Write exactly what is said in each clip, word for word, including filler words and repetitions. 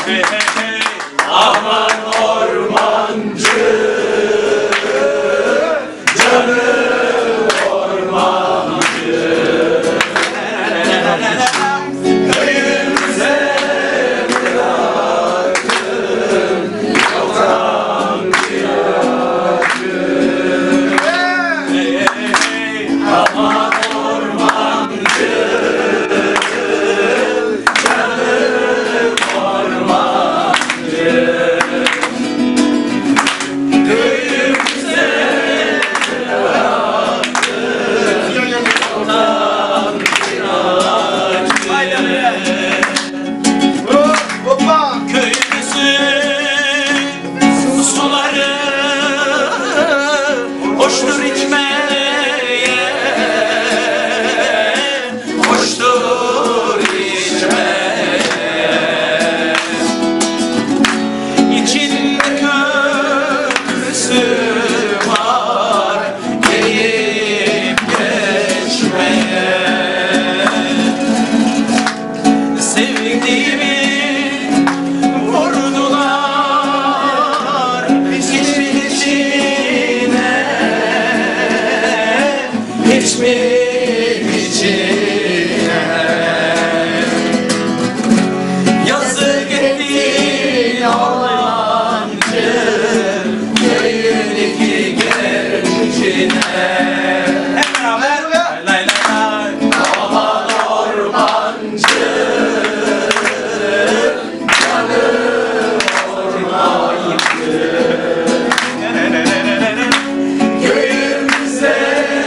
Hey hey hey, aman ormancı, canım ormancı. Köyümüze bırakın yoktan kiracı. Hey hey hey, aman ormancı, canım ormancı. Köyümüze bırakın yoktan kiracı. Köyümüzün suları hoştur içmeye, hoştur içmeye. İçinde köprüsü var, gelip geçmeye. Sevdiğimi vurdular hiçbir içine, hiçbir içine. Yazık ettin ormancı, köyün iki gencine. Hep beraber lay lay lay. Aman ormancı, köyümüze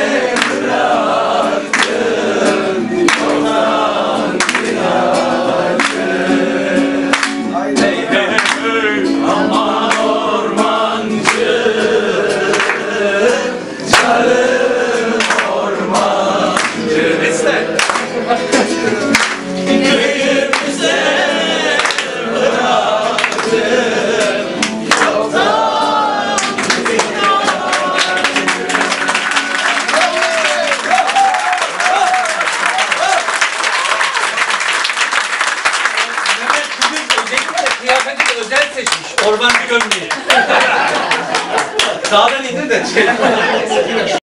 bırakın yoktan kiracı. Hey hey hey, aman ormancı, canım ormancı. Beste. Köyümüze bırakın yoktan Mehmet bugün özellikle kıyafeti de özel seçmiş. Ormancı gömleği. Dağdan indir de.